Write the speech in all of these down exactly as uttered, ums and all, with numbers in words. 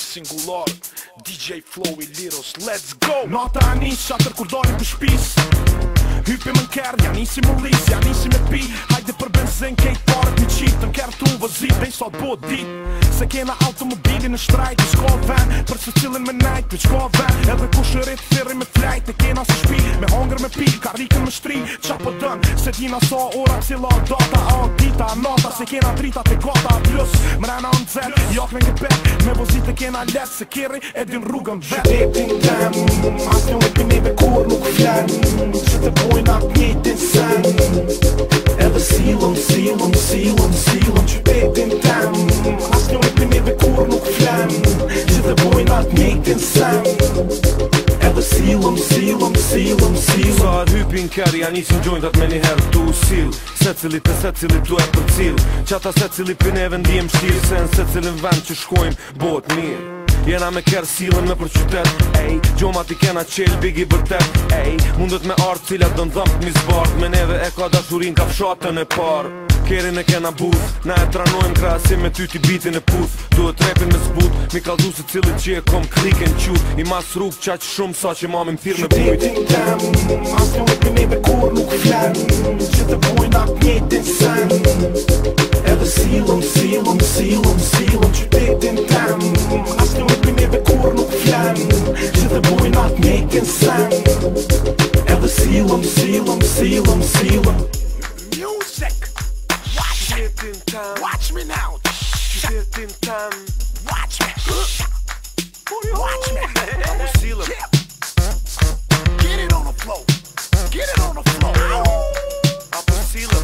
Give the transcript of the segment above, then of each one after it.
singular D J Flow i Liros, let's go! Nata anis, qater kur dalim për shpis Hypi më n'kerë, ja nisi më lis, ja nisi me pi Hajde për benzin, kejt parët një qitë Në kerë tu vëzit, dhe i sot bot dit Se kena automobilin në shtrajt, i shko ven Për se cilin me najt, për qko ven Edhe ku shërit, thirri me flajt E kena se shpi, me hongër me pi Karikën me shtri, qa po dën Se dina sa ora, cila data A dita, nata, se kena drita të gata Plus, mrena në zel, jak me ngepet Me vozit e kena let, se kiri edin rrugën vet Qytetin tem, as një me neve kur nuk flen Që të bojnë atë njëtin sen Edhe silëm, silëm, silëm, silëm Qytetin tem, as një me neve kur nuk flen Që të bojnë atë njëtin sen Edhe silëm, silëm, silëm, silëm Sa atë hypin kërë, ja nisin gjojndat me njëherë tu sil Se cilit e se cilit du e për cil Qata se cilit për neve ndijem shtirë Se në se cilin vend që shkojmë bot mirë Jena me kërë silën me për qytet Ej, gjoma ti kena qel bigi bërtet Ej, mundet me artë cilat dën dhëmp mi zbart Me neve e ka dashurin ka fshatën e par Kerin e kena booth Na e tranojmë krasim me ty ti bitin e puth Duhet repin me zbut Mi kaldu se cilit që e kom kliken qut I mas rrug qaq shumë sa që mamim thirë me bujt Qytetin tem, as një me neve kur nuk flen Që të bojnë atë njëtin sen Edhe silëm, silëm, silëm, silëm Qytetin tem, as një me neve kur nuk flen Që të bojnë atë njëtin sen Edhe silëm, silëm, silëm, silëm Music! Watch me! Qytetin tem, Watch me now! qytetin tem Watch me! Watch me! Apo silëm Yeah. Get it on the floor! Get it on the floor! Apo silëm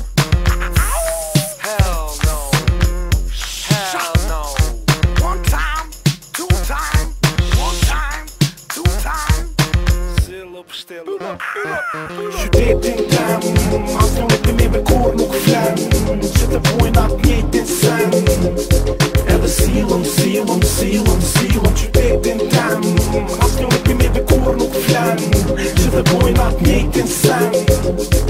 Hell no Hell no One time, two time, one time, two time. Silëm stilëm Qytetin tem, as një me neve kur nuk flen Që të bojnë atë njëtin sen Edhe silëm, silëm, silëm, silëm Qytetin tem, as një me neve kur nuk flen Që të bojnë atë njëtin sen